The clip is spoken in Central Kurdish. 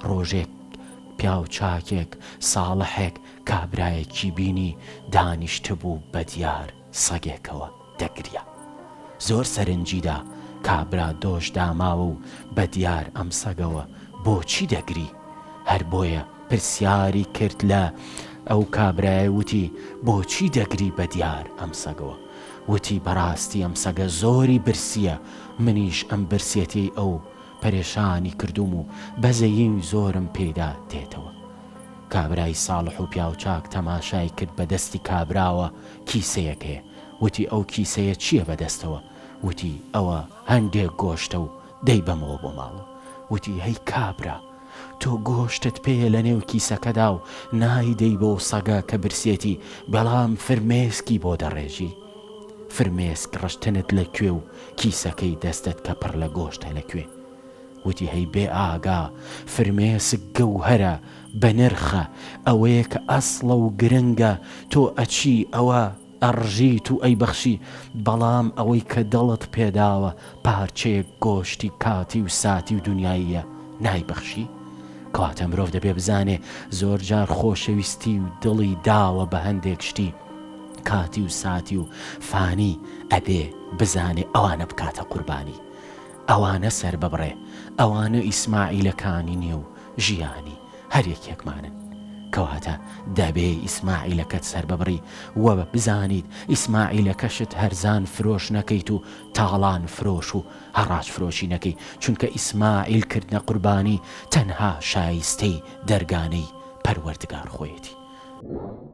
ڕۆژێک پیاو چاکێک ساڵحێک کابرایەکی بینی دانیشتە بوو بە دیار سەگێکەوە دەگریا. زۆر سەرنجیدا کابرا دۆش داماوە و بە دیار ئەم سەگەوە بۆچی دەگری؟ هەر بۆیە پرسیاری کرد لە ئەو کابرایە، وتی بۆچی دەگری بە دیار ئەم سەگەوە؟ وتی بەڕاستی ئەم سەگە زۆری برسیە، منیش ئەم برسێتی ئەو پەرێشانی کردوم و بەزەیی زۆرم پێدا دێتەوە. کابرای ساڵح و پیاوچاک تەماشای کرد بە دەستی کابراوە کیسەیەک هەیە. وتی ئەو کیسەیە چییە بەدەستەوە؟ وتی ئەوە هەندێک گۆشتە و دەی بەمەوە بۆ ماڵە. وتی هەی کابرا، تۆ گۆشتت پێیە لە نێو کیسەکەدا و نایدەی بۆ سەگە کە برسێتی، بەڵام فرمێسکی بۆ دەڕێژی. فرمێسک ڕشتنت لەکوێ و کیسەکەی دەستت کە پڕ لە گۆشتە لەکوێ؟ وتی هەی بێ ئاگا، فرمێسک گەوهەرە بە نرخە، ئەوەیە کە ئەسڵە و گرنگە، تۆ ئەچی ئەوە ئەڕژیت و ئەی بەخشی، بەڵام ئەوەی کە دڵت پێداوە پارچەیەک گۆشتی کاتی و ساتی و دنیاییە نایبەخشی؟ کاتە مرۆڤ دەبێ بزانێ زۆر جار خۆشەویستی و دڵی داوە بە هەندێک شتی کاتی و ساتی و فانی، ئەبێ بزانێ ئەوانە بکاتە قوربانی، ئەوانە سەر ببڕێ، ئەوانە ئیسماعیلەکانی نییە و ژیانی هەرێکێکمانن. کەواتە دەبێ ئیسماعیلەکەت سەر ببڕی وە بزانیت ئیسماعیلەکەشت هەرزان فرۆش نەکەیت و تاڵان فرۆش و هەڕاج فرۆشی نەکەی، چونکە ئیسماعیل کردنە قوربانی تەنها شایستەی دەرگانەی پەروەردگار خۆیەتی.